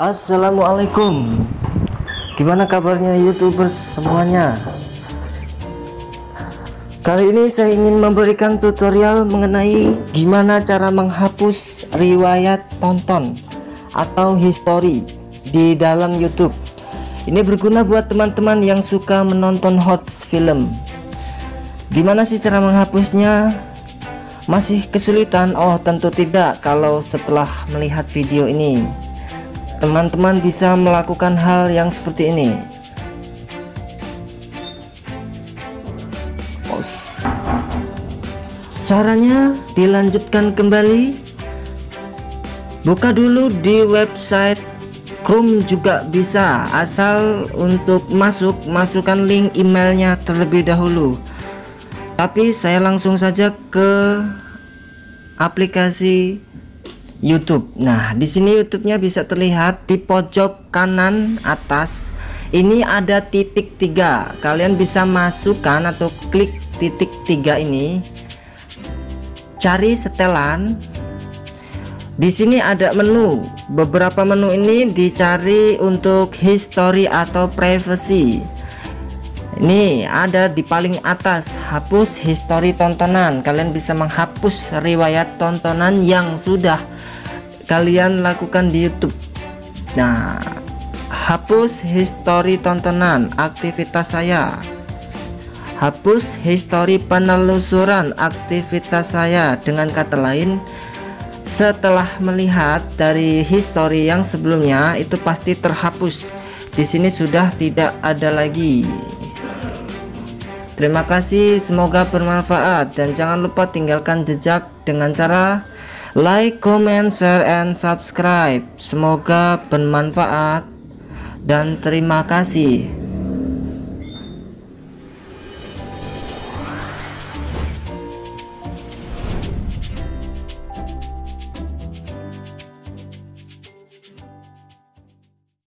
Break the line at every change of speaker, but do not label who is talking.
Assalamualaikum. Gimana kabarnya YouTubers semuanya? Kali ini saya ingin memberikan tutorial mengenai gimana cara menghapus riwayat tonton atau history di dalam YouTube. Ini berguna buat teman-teman yang suka menonton hot film. Gimana sih cara menghapusnya? Masih kesulitan? Oh, tentu tidak. Kalau setelah melihat video ini teman-teman bisa melakukan hal yang seperti ini. Caranya dilanjutkan kembali. Buka dulu di website Chrome juga bisa, asal untuk masukkan link emailnya terlebih dahulu. Tapi saya langsung saja ke aplikasi YouTube. Nah, di sini YouTube-nya bisa terlihat di pojok kanan atas. Ini ada titik 3. Kalian bisa masukkan atau klik titik 3 ini. Cari setelan. Di sini ada menu. Beberapa menu ini dicari untuk history atau privacy. Ini ada di paling atas, hapus history tontonan. Kalian bisa menghapus riwayat tontonan yang sudah kalian lakukan di YouTube. Nah, hapus history tontonan aktivitas saya. Hapus history penelusuran aktivitas saya. Dengan kata lain, setelah melihat dari history yang sebelumnya itu pasti terhapus. Di sini sudah tidak ada lagi. Terima kasih, semoga bermanfaat, dan jangan lupa tinggalkan jejak dengan cara like, comment, share, and subscribe. Semoga bermanfaat dan terima kasih.